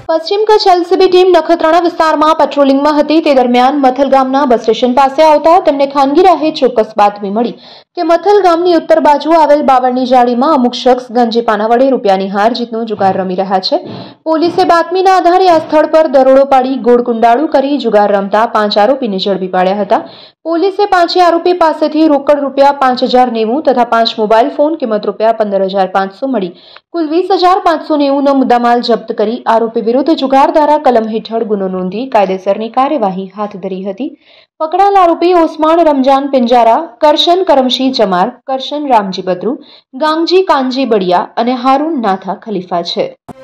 પશ્ચિમ Kutch LCB team Nakhatrana વિસ્તારમાં પેટ્રોલિંગમાં હતી તે દરમિયાન મથલ ગામના બસ સ્ટેશન પાસે આવતા તેમને ખાનગી રાહે ચોક્કસ બાતમી મળી કે મથલ ગામની ઉત્તર બાજુ આવેલ બાવળની જાળીમાં અમુક શખ્સ ગંજી પાના વડે રૂપિયાની હાર જીતનો જુગાર રમી રહ્યા છે। પોલીસે બાતમીના આધારે આ સ્થળ પર દરોડો પાડી ગોળ કુંડાળું કરી જુગાર રમતા 5 આરોપીને ઝડપી પાડ્યા હતા। પોલીસે પાંચે આરોપી પાસેથી રોકડ રૂપિયા 5090 તથા 5 મોબાઈલ ફોન કિંમત રૂપિયા 15500 મળી કુલ 20590નો મુદ્દામાલ જપ્ત કરી આરોપી વિરુદ્ધ જુગાર ધારા કલમ હેઠળ ગુનો નોંધી કાયદેસરની કાર્યવાહી હાથ ધરી હતી। પકડાયેલ આરોપી ઓસમાણ રમજાન પિંજારા, કરશન કરમશી જમાર, કરશન રામજી બદ્રુ, ગાંગજી કાનજી બડિયા અને હારૂન નાથા ખલીફા છે।